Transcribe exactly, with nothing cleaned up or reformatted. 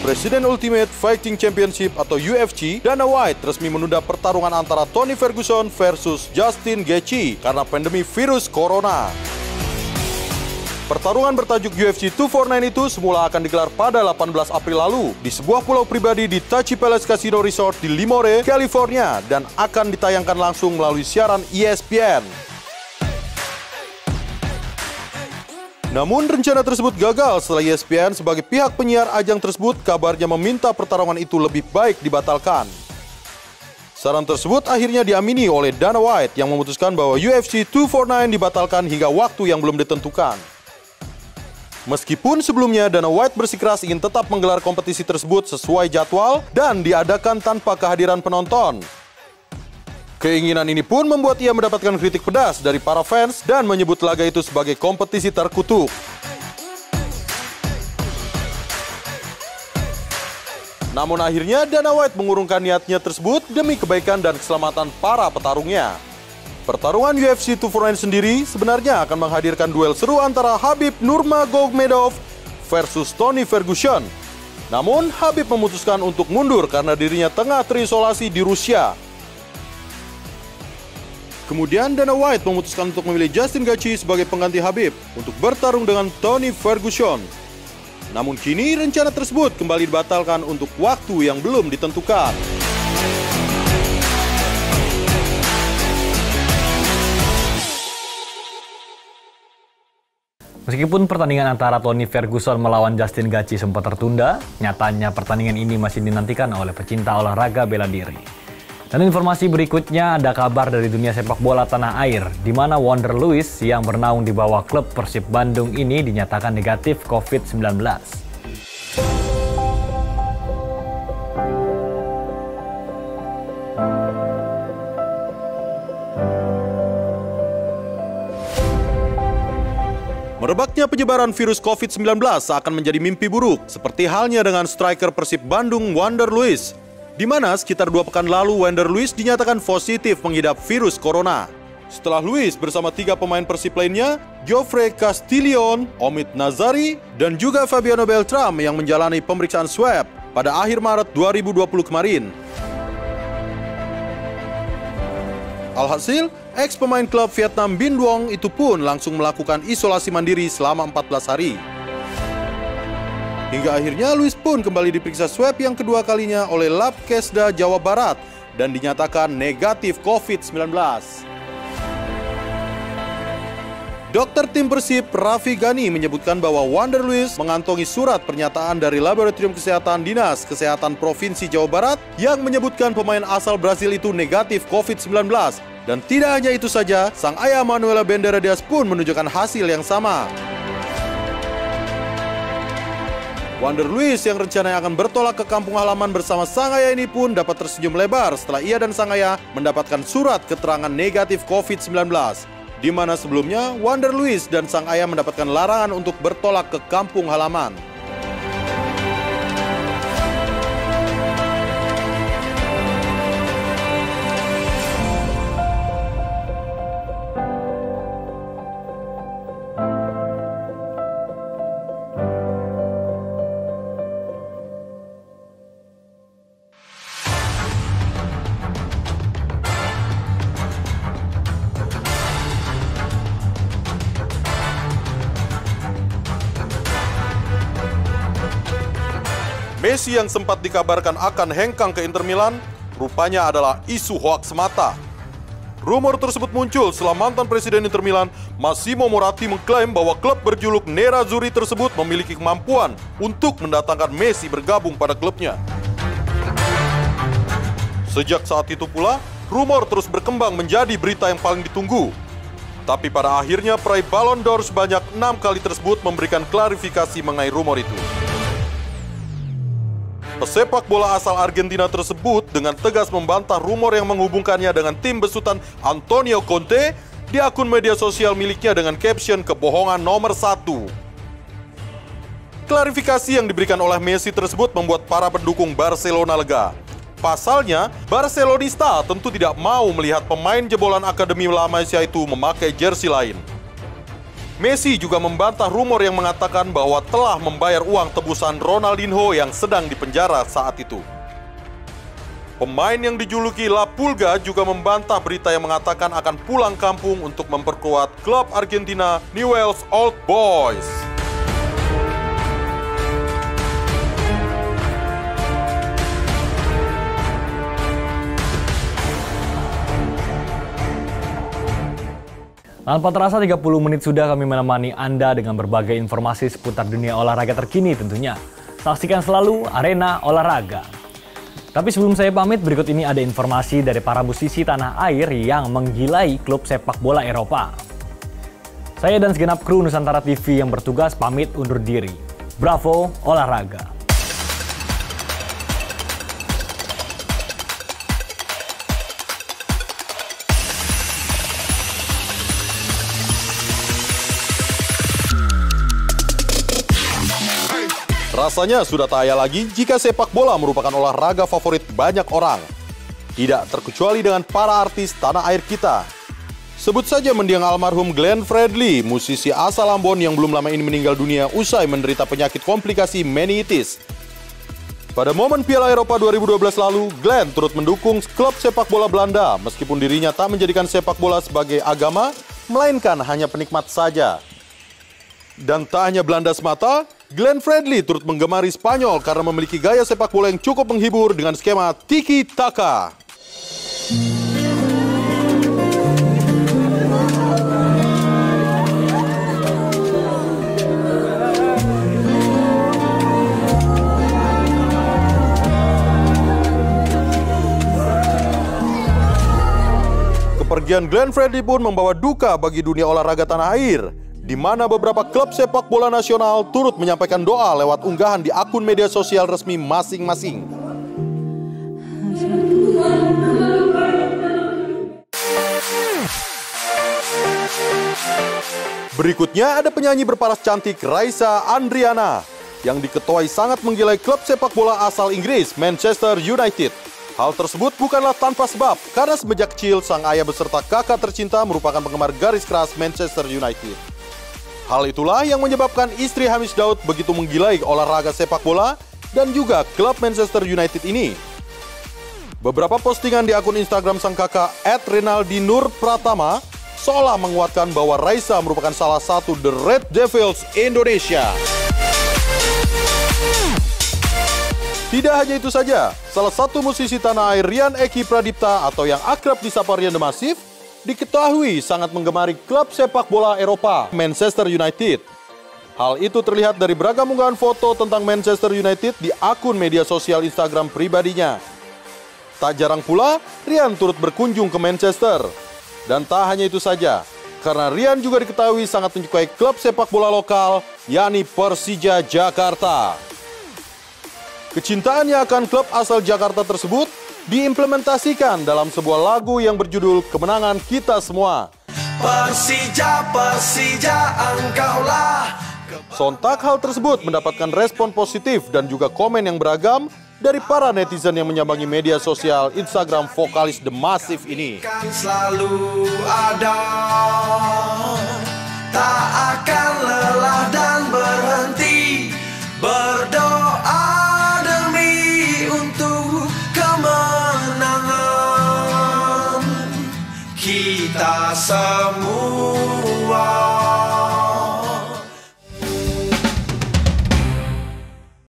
Presiden Ultimate Fighting Championship atau U F C, Dana White resmi menunda pertarungan antara Tony Ferguson versus Justin Gaethje karena pandemi virus corona. Pertarungan bertajuk U F C dua empat sembilan itu semula akan digelar pada delapan belas April lalu di sebuah pulau pribadi di Tachi Palace Casino Resort di Lemoore, California, dan akan ditayangkan langsung melalui siaran E S P N. Namun rencana tersebut gagal setelah E S P N sebagai pihak penyiar ajang tersebut kabarnya meminta pertarungan itu lebih baik dibatalkan. Saran tersebut akhirnya diamini oleh Dana White yang memutuskan bahwa U F C dua empat sembilan dibatalkan hingga waktu yang belum ditentukan. Meskipun sebelumnya Dana White bersikeras ingin tetap menggelar kompetisi tersebut sesuai jadwal dan diadakan tanpa kehadiran penonton. Keinginan ini pun membuat ia mendapatkan kritik pedas dari para fans dan menyebut laga itu sebagai kompetisi terkutuk. Namun akhirnya Dana White mengurungkan niatnya tersebut demi kebaikan dan keselamatan para petarungnya. Pertarungan U F C dua empat sembilan sendiri sebenarnya akan menghadirkan duel seru antara Khabib Nurmagomedov versus Tony Ferguson. Namun Khabib memutuskan untuk mundur karena dirinya tengah terisolasi di Rusia. Kemudian Dana White memutuskan untuk memilih Justin Gaethje sebagai pengganti Khabib untuk bertarung dengan Tony Ferguson. Namun kini rencana tersebut kembali dibatalkan untuk waktu yang belum ditentukan. Meskipun pertandingan antara Tony Ferguson melawan Justin Gaethje sempat tertunda, nyatanya pertandingan ini masih dinantikan oleh pecinta olahraga bela diri. Dan informasi berikutnya ada kabar dari dunia sepak bola tanah air, di mana Wonder Luiz yang bernaung di bawah klub Persib Bandung ini dinyatakan negatif covid sembilan belas. Merebaknya penyebaran virus covid sembilan belas akan menjadi mimpi buruk, seperti halnya dengan striker Persib Bandung Wonder Luiz, di mana sekitar dua pekan lalu Wonder Luiz dinyatakan positif mengidap virus corona. Setelah Luiz bersama tiga pemain Persib lainnya, Geoffrey Castillon, Omid Nazari, dan juga Fabiano Beltram yang menjalani pemeriksaan swab pada akhir Maret dua ribu dua puluh kemarin. Alhasil, ex-pemain klub Vietnam Binh Duong itu pun langsung melakukan isolasi mandiri selama empat belas hari. Hingga akhirnya Luiz pun kembali diperiksa swab yang kedua kalinya oleh Labkesda Jawa Barat dan dinyatakan negatif covid sembilan belas. Dokter tim Persib Raffi Ghani menyebutkan bahwa Wonder Luiz mengantongi surat pernyataan dari Laboratorium Kesehatan Dinas Kesehatan Provinsi Jawa Barat yang menyebutkan pemain asal Brasil itu negatif covid sembilan belas. Dan tidak hanya itu saja, sang ayah Manuela Bendera Diaz pun menunjukkan hasil yang sama. Wonder Luiz yang rencananya akan bertolak ke kampung halaman bersama sang ayah ini pun dapat tersenyum lebar setelah ia dan sang ayah mendapatkan surat keterangan negatif covid sembilan belas. Di mana sebelumnya Wonder Luiz dan sang ayah mendapatkan larangan untuk bertolak ke kampung halaman. Messi yang sempat dikabarkan akan hengkang ke Inter Milan, rupanya adalah isu hoaks semata. Rumor tersebut muncul setelah mantan presiden Inter Milan, Massimo Moratti, mengklaim bahwa klub berjuluk Nerazzurri tersebut memiliki kemampuan untuk mendatangkan Messi bergabung pada klubnya. Sejak saat itu pula, rumor terus berkembang menjadi berita yang paling ditunggu. Tapi pada akhirnya peraih Ballon d'Or sebanyak enam kali tersebut memberikan klarifikasi mengenai rumor itu. Pesepak bola asal Argentina tersebut dengan tegas membantah rumor yang menghubungkannya dengan tim besutan Antonio Conte di akun media sosial miliknya dengan caption kebohongan nomor satu. Klarifikasi yang diberikan oleh Messi tersebut membuat para pendukung Barcelona lega. Pasalnya, Barcelonista tentu tidak mau melihat pemain jebolan Akademi La Masia itu memakai jersey lain. Messi juga membantah rumor yang mengatakan bahwa telah membayar uang tebusan Ronaldinho yang sedang dipenjara saat itu. Pemain yang dijuluki La Pulga juga membantah berita yang mengatakan akan pulang kampung untuk memperkuat klub Argentina Newell's Old Boys. Tanpa terasa tiga puluh menit sudah kami menemani Anda dengan berbagai informasi seputar dunia olahraga terkini tentunya. Saksikan selalu Arena Olahraga. Tapi sebelum saya pamit, berikut ini ada informasi dari para musisi tanah air yang menggilai klub sepak bola Eropa. Saya dan segenap kru Nusantara T V yang bertugas pamit undur diri. Bravo Olahraga! Rasanya sudah tak ayal lagi jika sepak bola merupakan olahraga favorit banyak orang. Tidak terkecuali dengan para artis tanah air kita. Sebut saja mendiang almarhum Glenn Fredly, musisi asal Ambon yang belum lama ini meninggal dunia usai menderita penyakit komplikasi meningitis. Pada momen Piala Eropa dua ribu dua belas lalu, Glenn turut mendukung klub sepak bola Belanda meskipun dirinya tak menjadikan sepak bola sebagai agama, melainkan hanya penikmat saja. Dan tak hanya Belanda semata, Glenn Fredly turut menggemari Spanyol karena memiliki gaya sepak bola yang cukup menghibur dengan skema tiki-taka. Kepergian Glenn Fredly pun membawa duka bagi dunia olahraga tanah air, di mana beberapa klub sepak bola nasional turut menyampaikan doa lewat unggahan di akun media sosial resmi masing-masing. Berikutnya ada penyanyi berparas cantik Raisa Andriana yang diketuai sangat menggilai klub sepak bola asal Inggris, Manchester United. Hal tersebut bukanlah tanpa sebab, karena semenjak kecil sang ayah beserta kakak tercinta merupakan penggemar garis keras Manchester United. Hal itulah yang menyebabkan istri Hamish Daud begitu menggilai olahraga sepak bola dan juga klub Manchester United ini. Beberapa postingan di akun Instagram sang kakak et renaldi nur pratama seolah menguatkan bahwa Raisa merupakan salah satu The Red Devils Indonesia. Tidak hanya itu saja, salah satu musisi tanah air Rian Eki Pradipta atau yang akrab disapa Rian The Massive diketahui sangat menggemari klub sepak bola Eropa, Manchester United. Hal itu terlihat dari beragam unggahan foto tentang Manchester United di akun media sosial Instagram pribadinya. Tak jarang pula, Rian turut berkunjung ke Manchester. Dan tak hanya itu saja, karena Rian juga diketahui sangat menyukai klub sepak bola lokal, yakni Persija Jakarta. Kecintaannya akan klub asal Jakarta tersebut diimplementasikan dalam sebuah lagu yang berjudul Kemenangan Kita Semua. Persija, Persija, engkaulah. Sontak hal tersebut mendapatkan respon positif dan juga komen yang beragam dari para netizen yang menyambangi media sosial Instagram vokalis The Massive ini. Kan selalu ada, tak akan lelah dan berhenti berdoa demi untuk kemenangan kita semua.